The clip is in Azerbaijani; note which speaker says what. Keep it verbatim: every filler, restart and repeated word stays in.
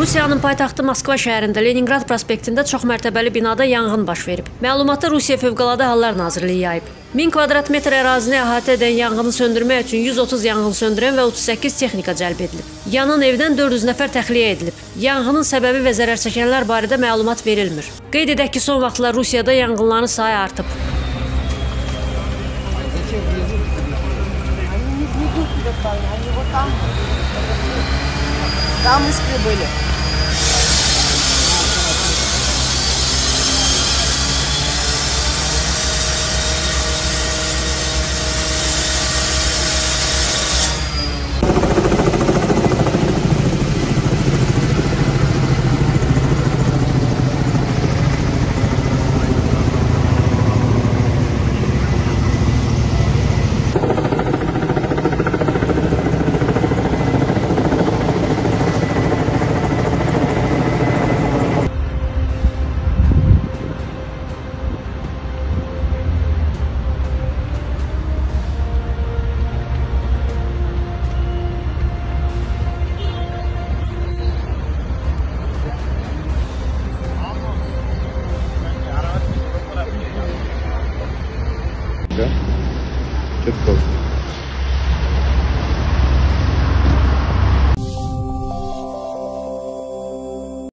Speaker 1: Rusiyanın paytaxtı Moskva şəhərində Leningrad prospektində çoxmərtəbəli binada yanğın baş verib. Məlumatı Rusiya Fövqəladə Hallar Nazirliyi yayıb. min kvadrat metr ərazini əhatə edən yanğını söndürmək üçün yüz otuz yanğın söndürən və otuz səkkiz texnika cəlb edilib. Yanan evdən dörd yüz nəfər təxliyə edilib. Yanğının səbəbi və zərər çəkənlər barədə məlumat verilmir. Qeyd edək ki, son vaxtlar Rusiyada yanğınların sayı artıb.
Speaker 2: Там искры были.
Speaker 3: Чітко.